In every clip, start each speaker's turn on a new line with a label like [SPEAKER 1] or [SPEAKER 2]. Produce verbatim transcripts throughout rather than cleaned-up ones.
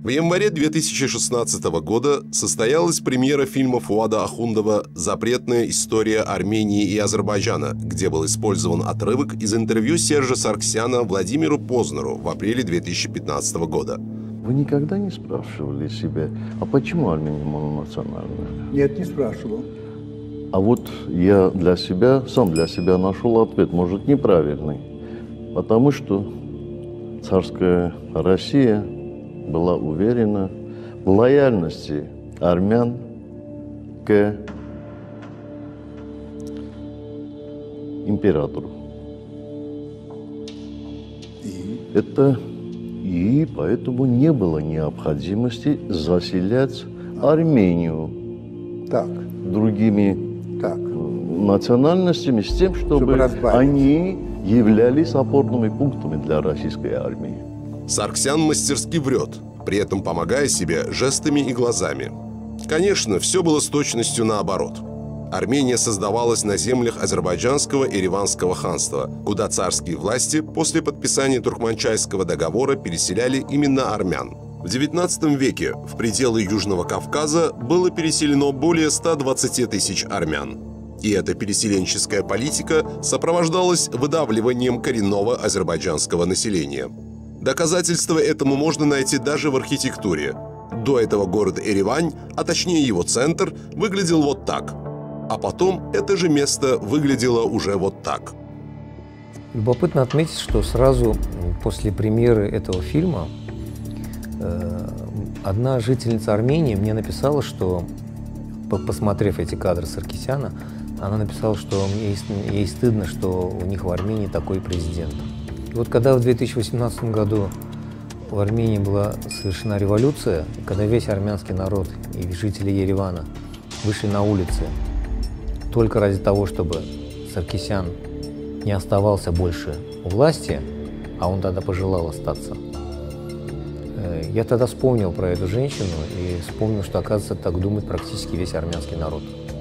[SPEAKER 1] В январе две тысячи шестнадцатого года состоялась премьера фильма Фуада Ахундова «Запретная история Армении и Азербайджана», где был использован отрывок из интервью Сержа Саргсяна Владимиру Познеру в апреле две тысячи пятнадцатого года.
[SPEAKER 2] Вы никогда не спрашивали себя, а почему Армения мононациональная?
[SPEAKER 3] Нет, не спрашивал.
[SPEAKER 2] А вот я для себя, сам для себя нашел ответ, может, неправильный. Потому что царская Россия была уверена в лояльности армян к императору.
[SPEAKER 3] И?
[SPEAKER 2] Это и поэтому не было необходимости заселять Армению
[SPEAKER 3] Так.
[SPEAKER 2] другими
[SPEAKER 3] Так.
[SPEAKER 2] национальностями с тем, чтобы,
[SPEAKER 3] Чтобы
[SPEAKER 2] они являлись опорными пунктами для российской армии.
[SPEAKER 1] Саргсян мастерски врет, при этом помогая себе жестами и глазами. Конечно, все было с точностью наоборот. Армения создавалась на землях азербайджанского и ереванского ханства, куда царские власти после подписания Туркманчайского договора переселяли именно армян. В девятнадцатом веке в пределы Южного Кавказа было переселено более ста двадцати тысяч армян. И эта переселенческая политика сопровождалась выдавливанием коренного азербайджанского населения. Доказательства этому можно найти даже в архитектуре. До этого город Еревань, а точнее его центр, выглядел вот так. А потом это же место выглядело уже вот так.
[SPEAKER 4] Любопытно отметить, что сразу после премьеры этого фильма э, одна жительница Армении мне написала, что, посмотрев эти кадры Саркисяна, она написала, что ей, ей стыдно, что у них в Армении такой президент. И вот когда в две тысячи восемнадцатом году в Армении была совершена революция, когда весь армянский народ и жители Еревана вышли на улицы только ради того, чтобы Саркисян не оставался больше у власти, а он тогда пожелал остаться, я тогда вспомнил про эту женщину и вспомнил, что, оказывается, так думает практически весь армянский народ.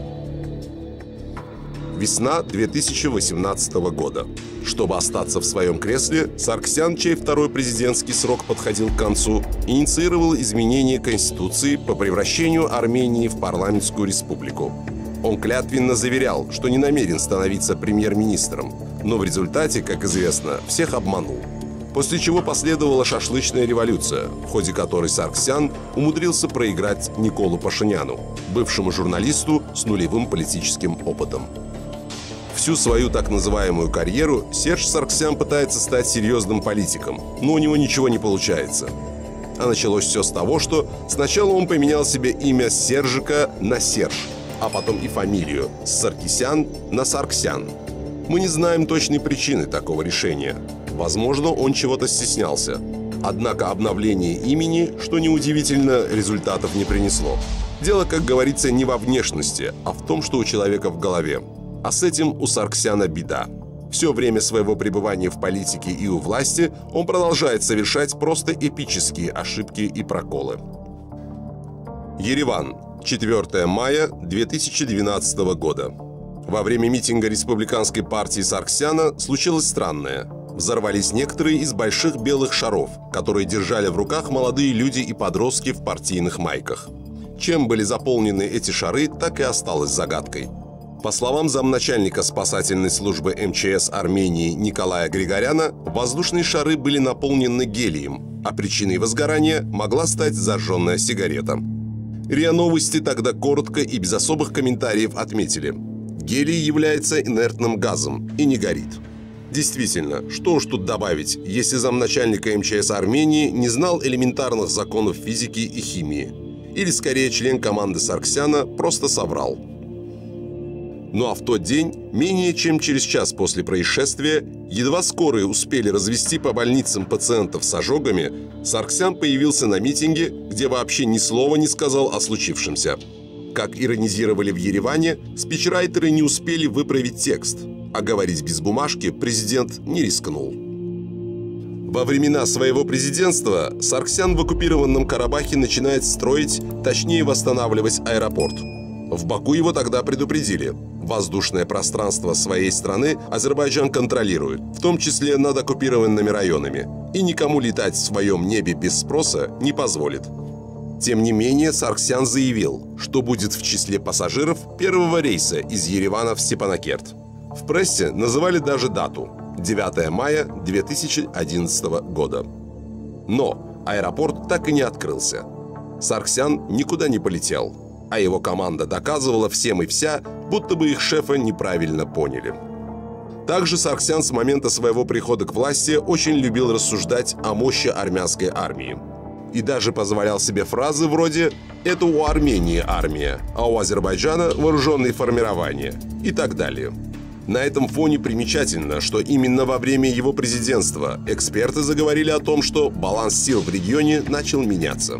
[SPEAKER 1] Весна две тысячи восемнадцатого года. Чтобы остаться в своем кресле, Саргсян, чей второй президентский срок подходил к концу, инициировал изменение Конституции по превращению Армении в парламентскую республику. Он клятвенно заверял, что не намерен становиться премьер-министром, но в результате, как известно, всех обманул. После чего последовала шашлычная революция, в ходе которой Саргсян умудрился проиграть Николу Пашиняну, бывшему журналисту с нулевым политическим опытом. Всю свою так называемую карьеру Серж Саргсян пытается стать серьезным политиком, но у него ничего не получается. А началось все с того, что сначала он поменял себе имя с Сержика на Серж, а потом и фамилию с Саркисян на Саргсян. Мы не знаем точной причины такого решения. Возможно, он чего-то стеснялся. Однако обновление имени, что неудивительно, результатов не принесло. Дело, как говорится, не во внешности, а в том, что у человека в голове. А с этим у Саргсяна беда. Все время своего пребывания в политике и у власти он продолжает совершать просто эпические ошибки и проколы. Ереван. четвёртого мая две тысячи двенадцатого года. Во время митинга республиканской партии Саргсяна случилось странное. Взорвались некоторые из больших белых шаров, которые держали в руках молодые люди и подростки в партийных майках. Чем были заполнены эти шары, так и осталось загадкой. По словам замначальника спасательной службы эм че эс Армении Николая Григоряна, воздушные шары были наполнены гелием, а причиной возгорания могла стать зажженная сигарета. РИА Новости тогда коротко и без особых комментариев отметили: гелий является инертным газом и не горит. Действительно, что уж тут добавить, если замначальника эм че эс Армении не знал элементарных законов физики и химии. Или, скорее, член команды Саргсяна просто соврал. Ну а в тот день, менее чем через час после происшествия, едва скорые успели развести по больницам пациентов с ожогами, Саргсян появился на митинге, где вообще ни слова не сказал о случившемся. Как иронизировали в Ереване, спичрайтеры не успели выправить текст, а говорить без бумажки президент не рискнул. Во времена своего президентства Саргсян в оккупированном Карабахе начинает строить, точнее восстанавливать аэропорт. В Баку его тогда предупредили. Воздушное пространство своей страны Азербайджан контролирует, в том числе над оккупированными районами. и никому летать в своем небе без спроса не позволит. Тем не менее, Саргсян заявил, что будет в числе пассажиров первого рейса из Еревана в Степанакерт. В прессе называли даже дату – девятое мая две тысячи одиннадцатого года. Но аэропорт так и не открылся. Саргсян никуда не полетел, а его команда доказывала всем и вся, будто бы их шефа неправильно поняли. Также Саргсян с момента своего прихода к власти очень любил рассуждать о мощи армянской армии. И даже позволял себе фразы вроде «это у Армении армия, а у Азербайджана вооруженные формирования» и так далее. На этом фоне примечательно, что именно во время его президентства эксперты заговорили о том, что баланс сил в регионе начал меняться.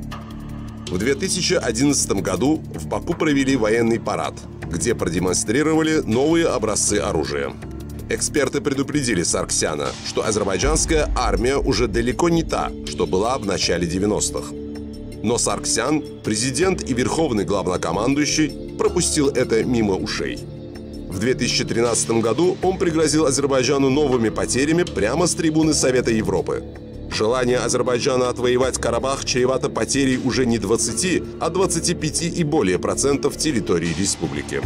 [SPEAKER 1] В две тысячи одиннадцатом году в Баку провели военный парад, где продемонстрировали новые образцы оружия. Эксперты предупредили Саргсяна, что азербайджанская армия уже далеко не та, что была в начале девяностых. Но Саргсян, президент и верховный главнокомандующий, пропустил это мимо ушей. В две тысячи тринадцатом году он пригрозил Азербайджану новыми потерями прямо с трибуны Совета Европы. Желание Азербайджана отвоевать Карабах чревато потерей уже не двадцати, а двадцати пяти и более процентов территории республики.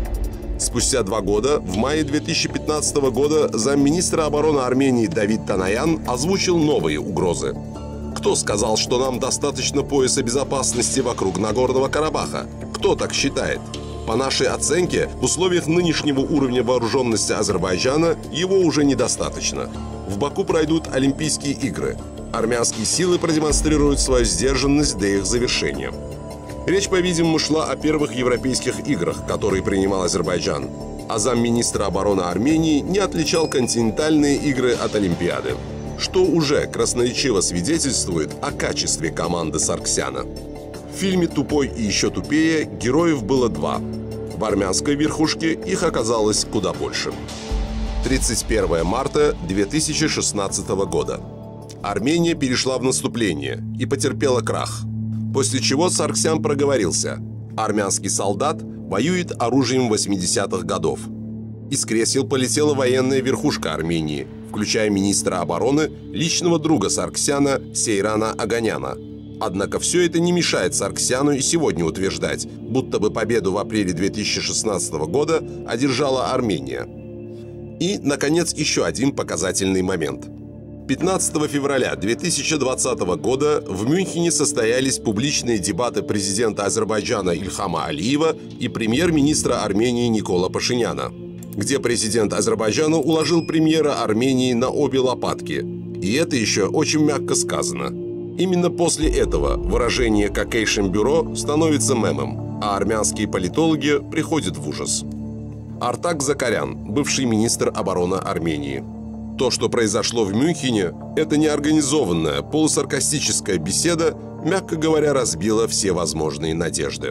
[SPEAKER 1] Спустя два года, в мае две тысячи пятнадцатого года, замминистра обороны Армении Давид Танаян озвучил новые угрозы. Кто сказал, что нам достаточно пояса безопасности вокруг Нагорного Карабаха? Кто так считает? По нашей оценке, в условиях нынешнего уровня вооруженности Азербайджана его уже недостаточно. В Баку пройдут Олимпийские игры. Армянские силы продемонстрируют свою сдержанность до их завершения. Речь, по-видимому, шла о первых европейских играх, которые принимал Азербайджан. А замминистра обороны Армении не отличал континентальные игры от Олимпиады, что уже красноречиво свидетельствует о качестве команды Саргсяна. В фильме «Тупой и еще тупее» героев было два. В армянской верхушке их оказалось куда больше. тридцать первое марта две тысячи шестнадцатого года. Армения перешла в наступление и потерпела крах. После чего Саргсян проговорился. Армянский солдат воюет оружием восьмидесятых годов. Из кресел полетела военная верхушка Армении, включая министра обороны, личного друга Саргсяна Сейрана Аганяна. Однако все это не мешает Саргсяну и сегодня утверждать, будто бы победу в апреле две тысячи шестнадцатого года одержала Армения. И, наконец, еще один показательный момент. пятнадцатого февраля две тысячи двадцатого года в Мюнхене состоялись публичные дебаты президента Азербайджана Ильхама Алиева и премьер-министра Армении Никола Пашиняна, где президент Азербайджана уложил премьера Армении на обе лопатки. И это еще очень мягко сказано. Именно после этого выражение «Кокейшем-бюро» становится мемом, а армянские политологи приходят в ужас. Артак Закарян, бывший министр обороны Армении. То, что произошло в Мюнхене, это неорганизованная, полусаркастическая беседа, мягко говоря, разбила все возможные надежды.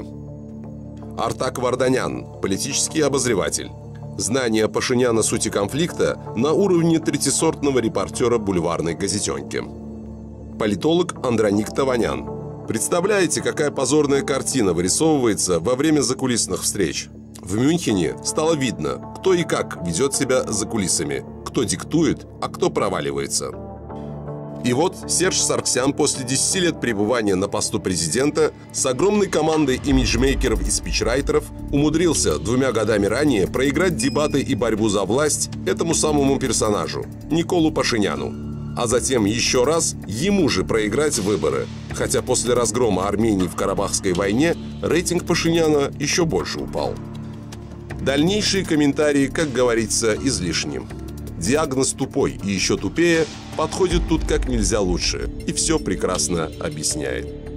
[SPEAKER 1] Артак Варданян, политический обозреватель. Знание Пашиняна сути конфликта на уровне третьесортного репортера бульварной газетенки. Политолог Андроник Таванян. Представляете, какая позорная картина вырисовывается во время закулисных встреч? В Мюнхене стало видно, кто и как ведет себя за кулисами, кто диктует, а кто проваливается. И вот Серж Саргсян после десяти лет пребывания на посту президента с огромной командой имиджмейкеров и спичрайтеров умудрился двумя годами ранее проиграть дебаты и борьбу за власть этому самому персонажу – Николу Пашиняну. А затем еще раз ему же проиграть выборы, хотя после разгрома Армении в Карабахской войне рейтинг Пашиняна еще больше упал. Дальнейшие комментарии, как говорится, излишни. Диагноз «тупой и еще тупее» подходит тут как нельзя лучше и все прекрасно объясняет.